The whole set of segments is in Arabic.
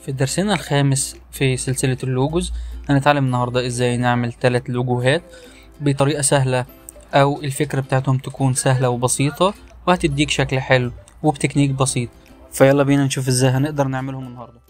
في درسنا الخامس في سلسلة اللوجوز هنتعلم النهاردة ازاي نعمل 3 لوجوهات بطريقة سهلة او الفكرة بتاعتهم تكون سهلة وبسيطة وهتديك شكل حلو وبتكنيك بسيط. فيلا بينا نشوف ازاي هنقدر نعملهم النهاردة.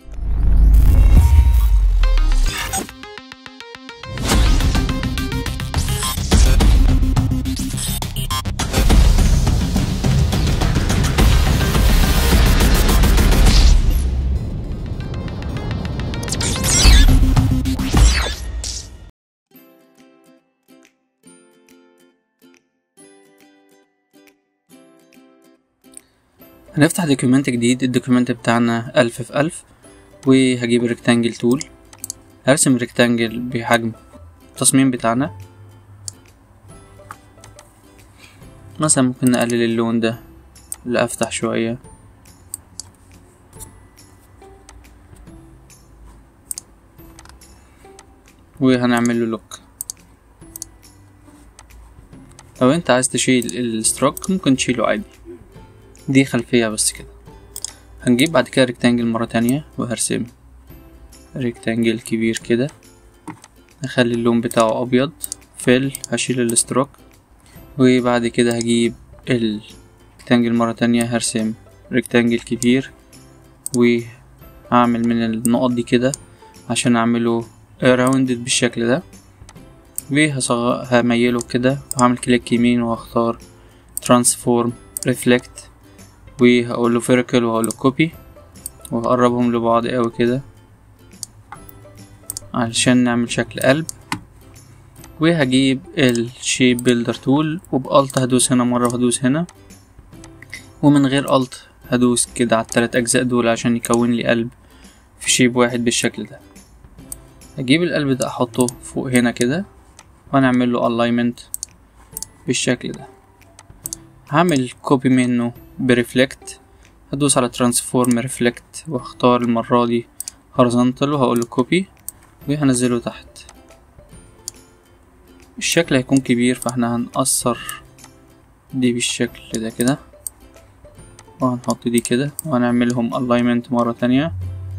هنفتح دوكيومنت جديد. الدوكيومنت بتاعنا 1000 في 1000 وهجيب الريكتانجل تول، هرسم ريكتانجل بحجم التصميم بتاعنا. مثلا ممكن نقلل اللون ده لأفتح شوية، وهنعمل له لوك. لو انت عايز تشيل الستروك ممكن تشيله عادي، دي خلفية بس كده. هنجيب بعد كده ريكتانجل مرة تانية وهرسم ريكتانجل كبير كده، هخلي اللون بتاعه ابيض. هشيل الستروك، وبعد كده هجيب الريكتانجل مرة تانية هرسم ريكتانجل كبير، وهعمل من النقط دي كده عشان اعمله راوندد بالشكل ده، وهميله كده. وهعمل كليك يمين وهختار ترانسفورم ريفلكت، وهقوله فيركل وهقوله كوبي، وهقربهم لبعض قوي كده علشان نعمل شكل قلب. وهجيب الشيب بيلدر تول وبالت هدوس هنا مرة وهدوس هنا، ومن غير الت هدوس كده على ال3 اجزاء دول عشان يكون لي قلب في شيب واحد بالشكل ده. هجيب القلب ده احطه فوق هنا كده وهنعمل له الاينمنت بالشكل ده. هعمل كوبي منه بريفلكت، هدوس على ترانسفورم ريفلكت واختار المرة دي هوريزونتال وهقوله كوبي، وهنزله تحت. الشكل هيكون كبير فاحنا هنقصر دي بالشكل ده كده، وهنحط دي كده، وهنعملهم الاينمنت مرة تانية.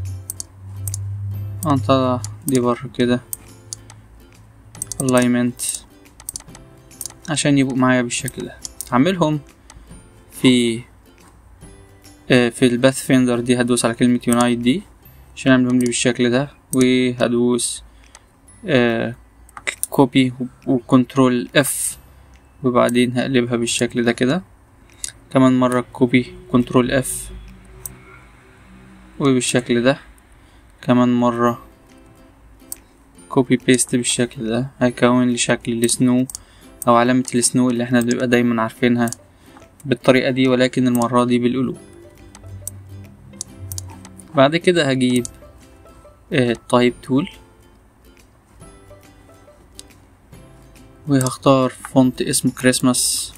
هنطلع دي بره كده الاينمنت عشان يبقوا معايا بالشكل ده. هعملهم في الباث فيندر دي، هدوس على كلمة يونايت دي عشان اعملهم لي بالشكل ده، وهدوس كوبي وكنترول اف، وبعدين هقلبها بالشكل ده كده. كمان مرة كوبي كنترول اف وبالشكل ده. كمان مرة كوبي بيست بالشكل ده، هيكون لي شكل السنو او علامة السنو اللي احنا بنبقى دايما عارفينها بالطريقة دي، ولكن المرة دي بالقلوب. بعد كده هجيب التايب تول وهختار فونت اسمه كريسماس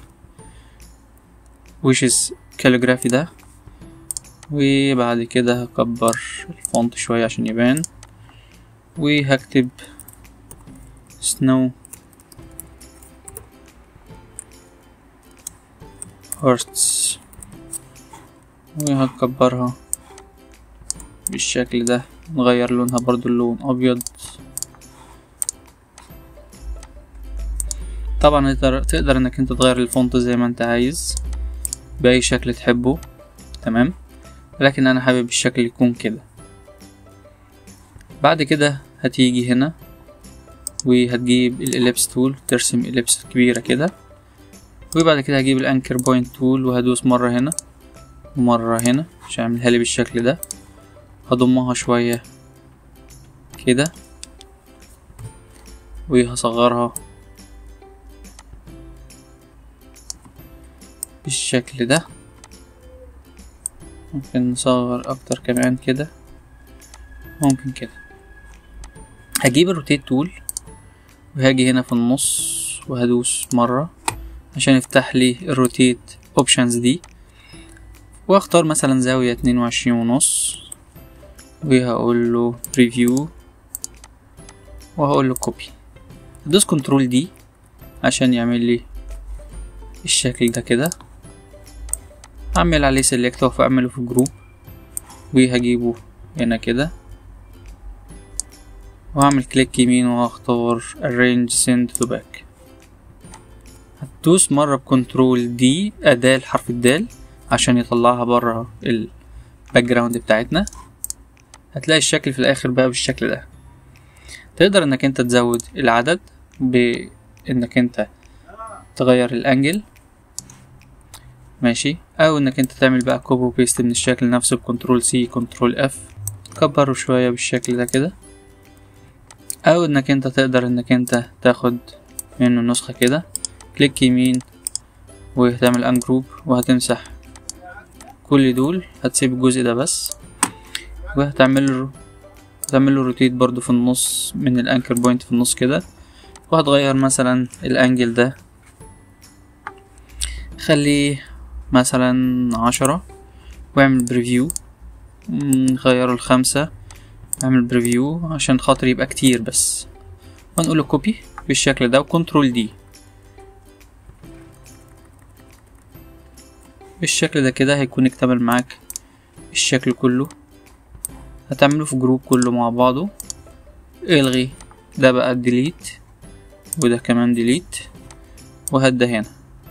ويشز كاليجرافي ده، وبعد كده هكبر الفونت شوية عشان يبان، وهكتب سنو هارتس وهكبرها بالشكل ده. نغير لونها برضو اللون ابيض. طبعا تقدر انك انت تغير الفونت زي ما انت عايز باي شكل تحبه، تمام، لكن انا حابب الشكل يكون كده. بعد كده هتيجي هنا وهتجيب الاليبس تول ترسم اليبس كبيرة كده، وبعد كده هجيب الانكر بوينت تول وهدوس مرة هنا ومرة هنا عشان اعملها لي بالشكل ده. هضمها شوية كده وهصغرها بالشكل ده. ممكن نصغر اكتر كمان كده، ممكن كده. هجيب الروتيت تول وهاجي هنا في النص وهدوس مرة عشان يفتح لي الروتيت اوبشنز دي، واختار مثلا زاوية 22.5 وهقول له بريفيو وهقول له كوبي. هدوس كنترول دي عشان يعمل لي الشكل ده كده. هعمل عليه سيلكت واعمله في جروب وهجيبه هنا كده وهعمل كليك يمين وهختار arrange send to back. هتدوس مرة بكنترول دي أداة حرف الدال عشان يطلعها برا الباك جراوند بتاعتنا. هتلاقي الشكل في الآخر بقى بالشكل ده. تقدر انك انت تزود العدد بانك انت تغير الانجل، ماشي، او انك انت تعمل بقى كوبي وبيست من الشكل نفسه بكنترول سي كنترول اف، كبره شوية بالشكل ده كده، او انك انت تقدر انك انت تاخد منه نسخة كده، كليك يمين وهتعمل انجروب وهتمسح كل دول، هتسيب الجزء ده بس، وهتعمل له روتيت برضو في النص من الانكر بوينت في النص كده، وهتغير مثلا الانجل ده خليه مثلا 10 واعمل بريفيو، نغيره ل5، اعمل بريفيو عشان خاطر يبقى كتير بس، ونقوله كوبي بالشكل ده وكنترول دي بالشكل ده كده. هيكون اكتمل معاك الشكل كله. هتعمله في جروب كله مع بعضه، الغي ده بقى ديليت وده كمان ديليت وهده هنا.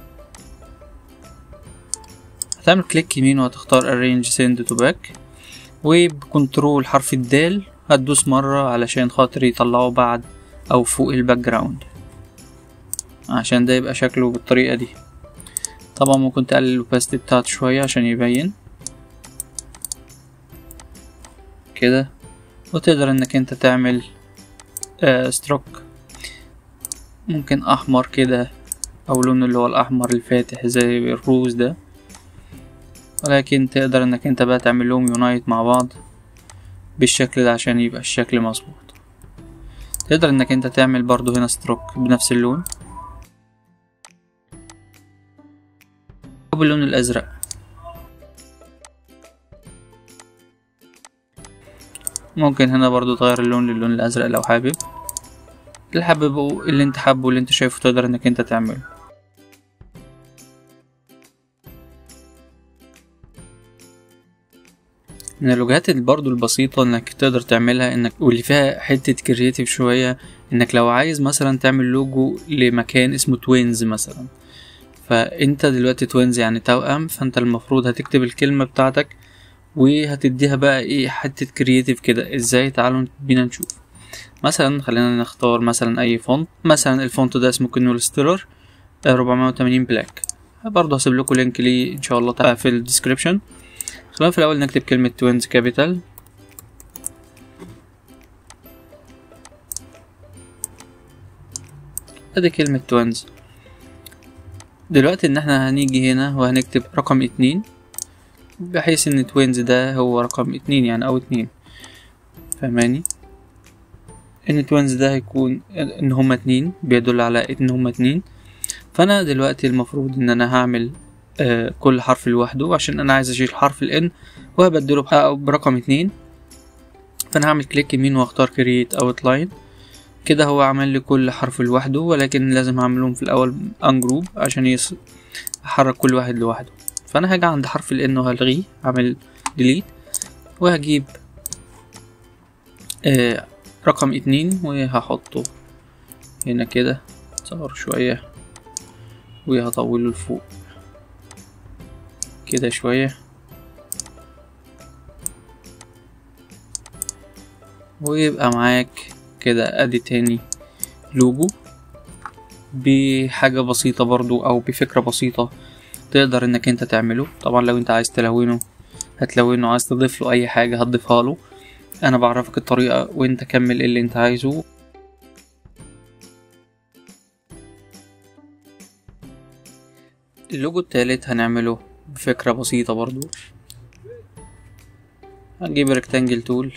هتعمل كليك يمين وهتختار arrange send to back، وبكنترول حرف الدال هتدوس مرة علشان خاطر يطلعه بعد او فوق الباك جراوند عشان ده يبقى شكله بالطريقة دي. طبعا ممكن تقلل الاوباسيتي بتاعته شوية عشان يبين كده، وتقدر انك انت تعمل ستروك ممكن احمر كده او لون اللي هو الاحمر الفاتح زي الروز ده، ولكن تقدر انك انت بقى تعمل لهم يونايت مع بعض بالشكل ده عشان يبقى الشكل مظبوط. تقدر انك انت تعمل برضو هنا ستروك بنفس اللون باللون الازرق. ممكن هنا برضو تغير اللون للون الازرق لو حابب، اللي انت حابه واللي انت شايفه تقدر انك انت تعمله. من الوجهات برضو البسيطة انك تقدر تعملها انك واللي فيها حتة كرياتيف شوية، انك لو عايز مثلا تعمل لوجو لمكان اسمه توينز مثلا، فانت دلوقتي توينز يعني توأم، فانت المفروض هتكتب الكلمة بتاعتك وهتديها بقى ايه حتة كرياتيف كده. ازاي؟ تعالوا بينا نشوف. مثلا خلينا نختار مثلا اي فونت، مثلا الفونت ده اسمه كنول ستيلر 480 بلاك، برضه هسيب لكم لينك ليه ان شاء الله تعالى في الديسكريبشن. خلينا في الاول نكتب كلمة توينز كابيتال، ادي كلمة توينز. دلوقتي ان احنا هنيجي هنا وهنكتب رقم 2 بحيث ان توينز ده هو رقم 2 يعني او 2، فهماني؟ ان توينز ده هيكون ان هما 2 بيدل على ان هما 2. فانا دلوقتي المفروض ان انا هعمل كل حرف لوحده عشان انا عايز اشيل حرف الان وهبدله برقم 2. فانا هعمل كليك يمين واختار create outline كده، هو عمل لي كل حرف لوحده، ولكن لازم اعملهم في الاول انجروب عشان احرك كل واحد لوحده. فانا هاجي عند حرف الان وهلغيه، اعمل delete وهجيب رقم 2 وهحطه هنا كده، صغر شوية وهطوله لفوق كده شوية، ويبقى معاك كده ادي تاني لوجو بحاجة بسيطة برضو او بفكرة بسيطة تقدر انك انت تعمله. طبعا لو انت عايز تلونه هتلونه، عايز تضيف له اي حاجة هتضيفها له، انا بعرفك الطريقة وانت كمل اللي انت عايزه. اللوجو التالت هنعمله بفكرة بسيطة برضو، هنجيب ريكتانجل تول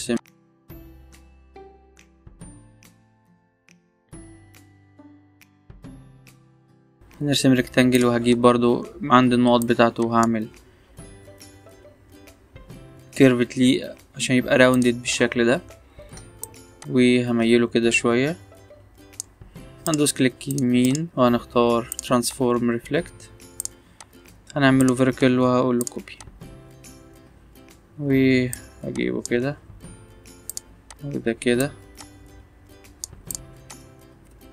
هنرسم ريكتانجل، وهجيب برضو عند النقط بتاعته وهعمل كيرفت ليه عشان يبقى راوندد بالشكل ده، وهميله كده شوية. هندوس كليك يمين وهنختار ترانسفورم ريفلكت، هنعمله فيرتيكال وهقول له كوبي، وهجيبه كده وده كده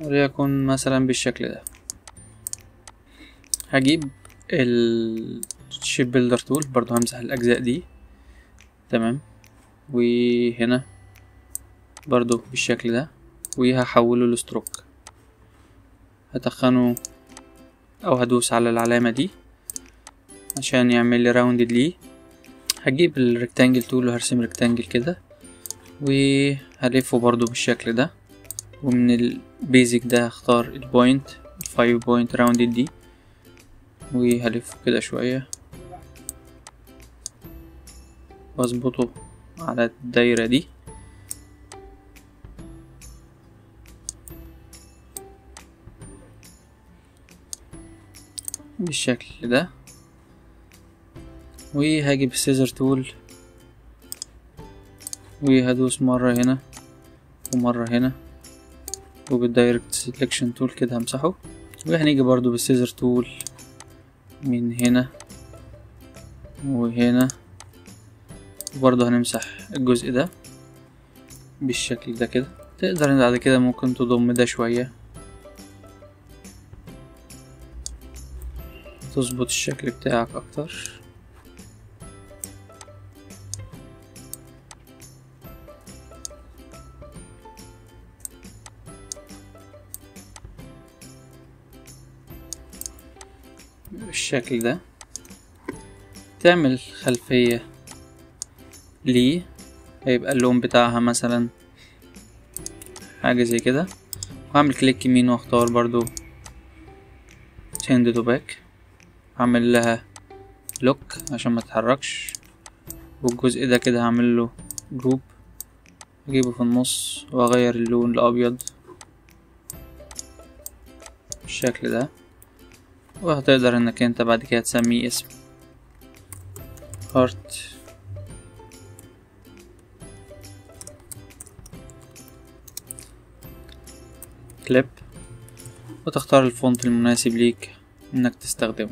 وليكن مثلا بالشكل ده. هجيب الشيب بيلدر تول برضو، همسح الاجزاء دي تمام، وهنا برضو بالشكل ده، وهحوله لستروك. هتخنه او هدوس على العلامة دي عشان يعمل لي راوندد ليه. هجيب الريكتانجل تول وهرسم ريكتانجل كده، وهلفه برضو بالشكل ده، ومن البيزك ده هختار البوينت 5 بوينت راوندد دي، وهلفه كده شوية واظبطه على الدايرة دي. بالشكل ده، وهجيب السيزر تول وهدوس مرة هنا ومرة هنا، وبالدايركت سيلكشن تول كده همسحه. وهنيجي برضو بالسيزر تول من هنا وهنا، وبرضو هنمسح الجزء ده بالشكل ده كده. تقدر بعد كده ممكن تضم ده شوية، تظبط الشكل بتاعك اكتر. بالشكل ده تعمل خلفية ليه، هيبقى اللون بتاعها مثلا حاجة زي كده. وهعمل كليك يمين واختار برضو change to back، هعمل لها لوك عشان ما تتحركش. والجزء ده كده هعمل له جروب، اجيبه في النص واغير اللون الابيض بالشكل ده. وهتقدر انك انت بعد كده تسميه اسم هارت كليب، وتختار الفونت المناسب ليك انك تستخدمه،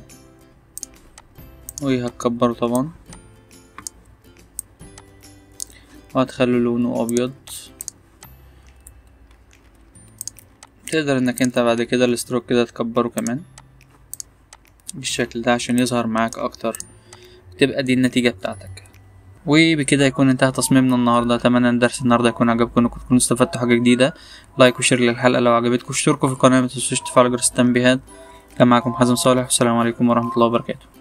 وهتكبره طبعا وهتخلي لونه ابيض. تقدر انك انت بعد كده الستروك كده تكبره كمان بالشكل ده عشان يظهر معاك اكتر، تبقى دي النتيجة بتاعتك. وبكده يكون انتهى تصميمنا النهارده. اتمنى ان درس النهارده يكون عجبكم وانكم تكونوا استفدتوا حاجه جديده. لايك وشير للحلقه لو عجبتكم، اشتركوا في القناه، ما تنسوش تفعلوا جرس التنبيهات. كان معكم حازم صالح، والسلام عليكم ورحمه الله وبركاته.